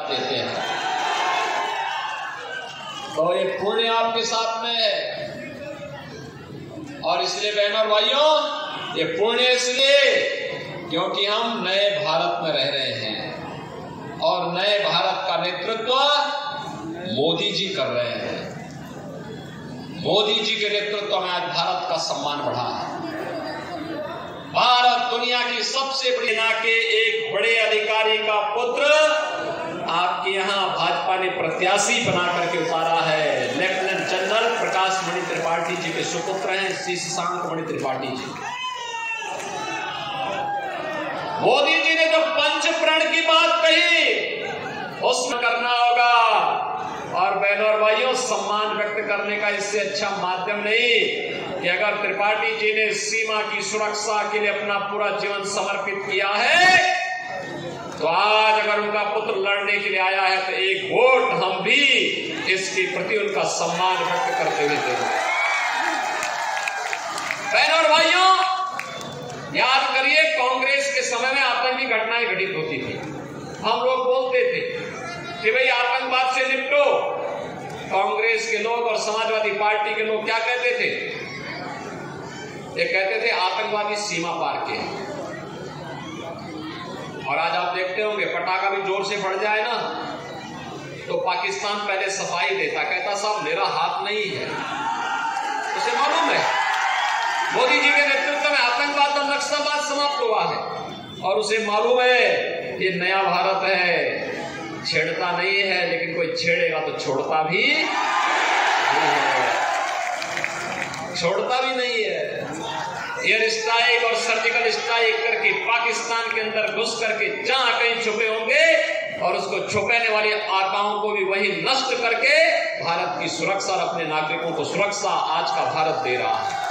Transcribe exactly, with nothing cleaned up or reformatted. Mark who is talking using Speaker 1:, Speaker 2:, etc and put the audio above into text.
Speaker 1: देते हैं। तो ये पुण्य आपके साथ में है। और इसलिए बहनों और भाइयों, ये पुण्य इसलिए क्योंकि हम नए भारत में रह रहे हैं और नए भारत का नेतृत्व मोदी जी कर रहे हैं। मोदी जी के नेतृत्व में आज भारत का सम्मान बढ़ा है। भारत दुनिया की सबसे बड़ी सेना के एक बड़े अधिकारी का पुत्र आपके यहाँ भाजपा ने प्रत्याशी बना करके उतारा है। लेफ्टिनेंट जनरल प्रकाश मणि त्रिपाठी जी के सुपुत्र हैं श्री शशांक मणि त्रिपाठी जी। मोदी जी ने जो पंच प्रण की बात कही उसमें करना होगा। और बहनों और भाइयों, सम्मान व्यक्त करने का इससे अच्छा माध्यम नहीं कि अगर त्रिपाठी जी ने सीमा की सुरक्षा के लिए अपना पूरा जीवन समर्पित किया है, तो आज अगर उनका पुत्र लड़ने के लिए आया है तो एक वोट हम भी इसके प्रति उनका सम्मान व्यक्त करते हुए देंगे। बहनों और भाइयों, याद करिए, कांग्रेस के समय में आतंकी घटनाएं घटित होती थी। हम लोग बोलते थे कि भाई आतंकवाद से निपटो। कांग्रेस के लोग और समाजवादी पार्टी के लोग क्या कहते थे? ये कहते थे आतंकवादी सीमा पार के। और आज आप देखते होंगे, पटाखा भी जोर से फट जाए ना तो पाकिस्तान पहले सफाई देता, कहता साहब मेरा हाथ नहीं है। उसे मालूम है मोदी जी के नेतृत्व में आतंकवाद और नक्सलवाद समाप्त हुआ है। और उसे मालूम है ये नया भारत है, छेड़ता नहीं है, लेकिन कोई छेड़ेगा तो छोड़ता भी नहीं है, छोड़ता भी नहीं है। एयर स्ट्राइक और सर्जिकल स्ट्राइक करके पाकिस्तान के अंदर घुस करके जहां कहीं छुपे होंगे और उसको छुपाने वाले आकाओं को भी वही नष्ट करके भारत की सुरक्षा और अपने नागरिकों को सुरक्षा आज का भारत दे रहा है।